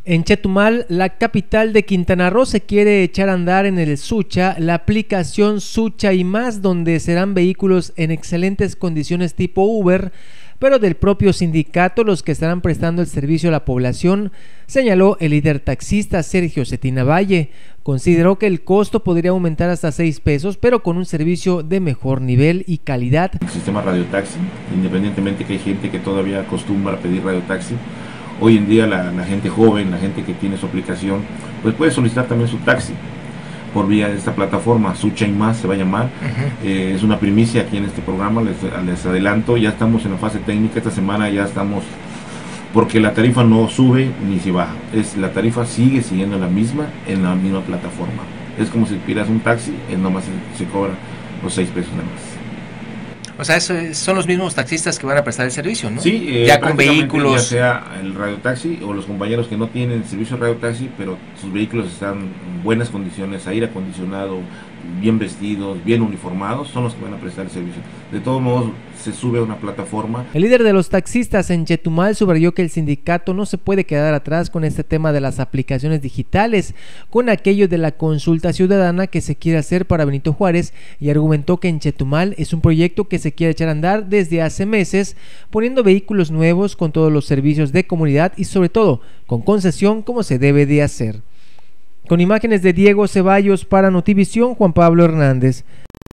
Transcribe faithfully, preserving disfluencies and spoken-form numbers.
En Chetumal, la capital de Quintana Roo, se quiere echar a andar en el Sucha la aplicación Sucha y Más, donde serán vehículos en excelentes condiciones tipo Uber, pero del propio sindicato los que estarán prestando el servicio a la población, señaló el líder taxista Sergio Cetina Valle. Consideró que el costo podría aumentar hasta seis pesos, pero con un servicio de mejor nivel y calidad. El sistema radiotaxi, independientemente que hay gente que todavía acostumbra a pedir radiotaxi, hoy en día la, la gente joven, la gente que tiene su aplicación, pues puede solicitar también su taxi por vía de esta plataforma. Sucha y Más se va a llamar. Uh-huh. eh, es una primicia aquí en este programa, les, les adelanto, ya estamos en la fase técnica, esta semana ya estamos, porque la tarifa no sube ni se baja, es, la tarifa sigue siguiendo la misma en la misma plataforma. Es como si pidas un taxi, es nomás se, se cobran los seis pesos nada más. O sea, eso es, son los mismos taxistas que van a prestar el servicio, ¿no? Sí, eh, ya con vehículos. Ya sea el radiotaxi o los compañeros que no tienen servicio de radiotaxi, pero sus vehículos están en buenas condiciones, aire acondicionado, bien vestidos, bien uniformados, son los que van a prestar el servicio. De todos modos, se sube a una plataforma. El líder de los taxistas en Chetumal subrayó que el sindicato no se puede quedar atrás con este tema de las aplicaciones digitales, con aquello de la consulta ciudadana que se quiere hacer para Benito Juárez, y argumentó que en Chetumal es un proyecto que se quiere echar a andar desde hace meses, poniendo vehículos nuevos con todos los servicios de comunidad y sobre todo con concesión como se debe de hacer. Con imágenes de Diego Ceballos para Notivisión, Juan Pablo Hernández.